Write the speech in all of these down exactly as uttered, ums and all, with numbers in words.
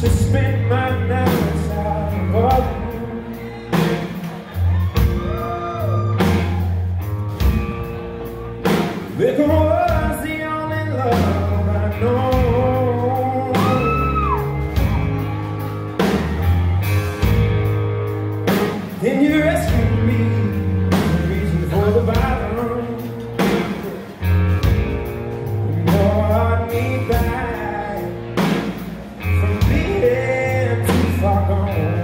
spend my nights out of all liquor was the only love I know. Then you rescued me, the reason for the violence. You brought me back from being too far gone.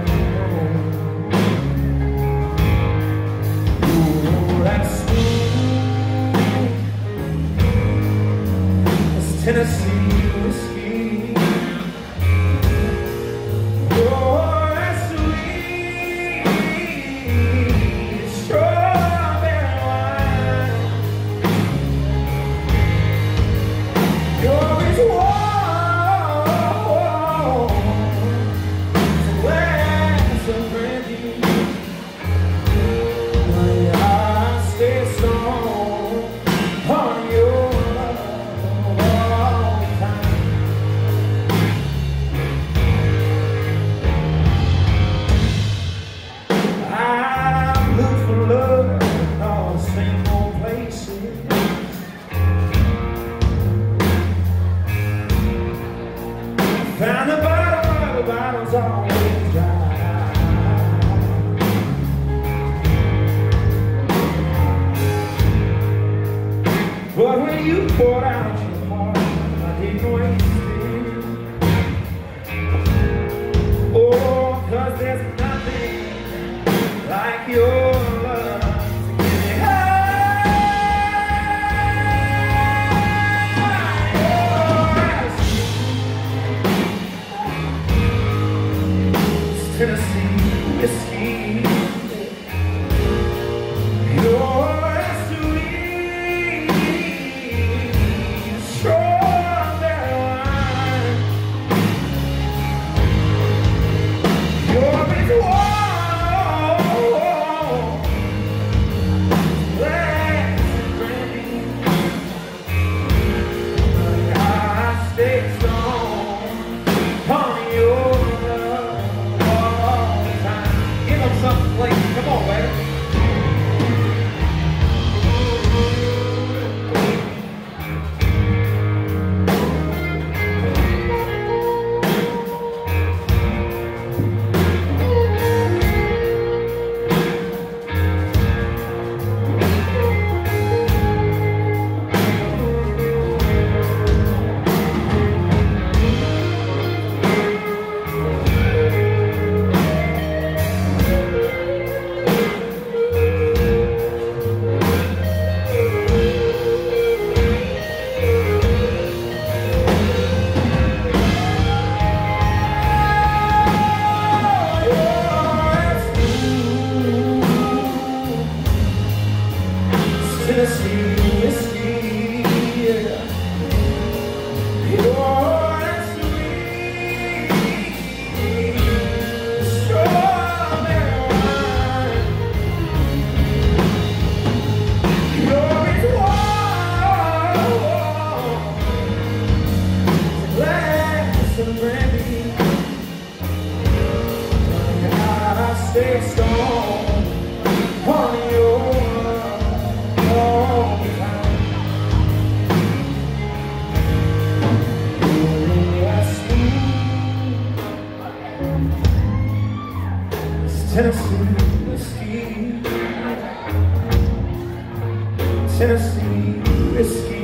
Oh, that's Tennessee whiskey. Oh, that's sweet strawberry wine. You're as warm as a glass of brandy. My heart stays strong on your found the bottle, the bottle's always dry. But when you poured out your heart, I didn't waste it. Oh, cause there's nothing like your love to get me high. Tennessee whiskey, you're sweet strawberry wine. You're as warm glass of brandy. I stay strong on your something like, come on, baby. Tennessee whiskey, yeah. You're that sweet strawberry wine. You're as warm as a glass of brandy. I stay strong on your Tennessee whiskey, Tennessee whiskey.